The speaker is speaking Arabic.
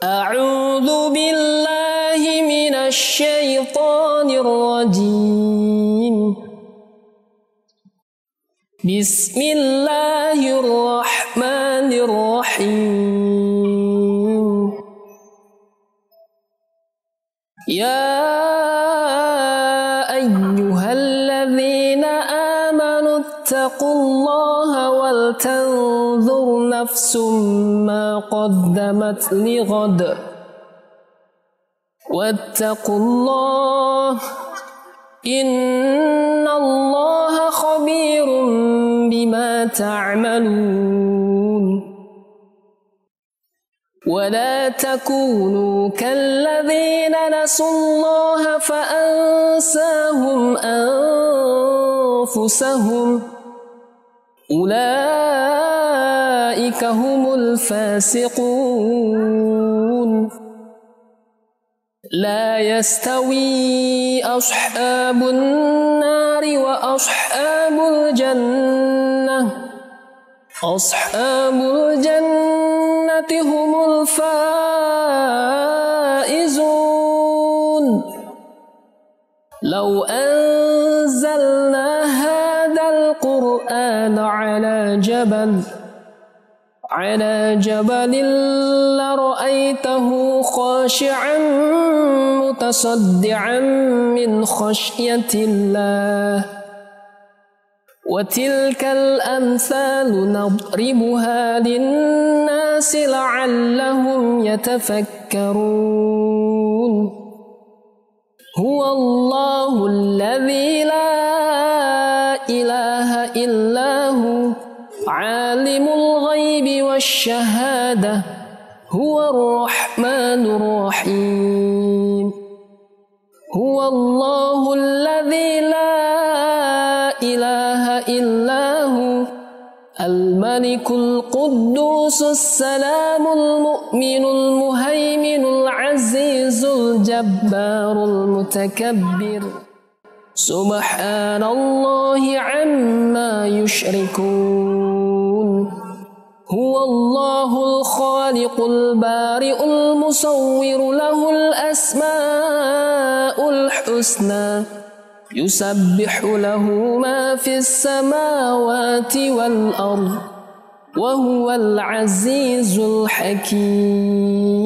أعوذ بالله من الشيطان الرجيم. بسم الله الرحمن الرحيم. يا أيها الذين آمنوا اتقوا الله ولتنظر نفس ما قدمت لغد واتقوا الله إن الله خبير بما تعملون. ولا تكونوا كالذين نسوا الله فأنساهم أنفسهم أولئك هم الفاسقون. لا يستوي أصحاب النار وأصحاب الجنة أصحاب الجنة هم الفائزون. لو أنزلنا هذا القرآن على جبل لرأيته خاشعا متصدعا من خشية الله. وتلك الأمثال نضربها للناس لعلهم يتفكرون. هو الله الذي لا إله إلا هو عالم الغيب والشهادة هو الرحمن الرحيم. هو الله الذي لا إله إلا هو الملك القدوس السلام المؤمن المهيمن العزيز الجبار المتكبر سبحان الله عما يشركون. هو الله الخالق البارئ المصور له الأسماء الحسنى يسبح له ما في السماوات والأرض وهو العزيز الحكيم.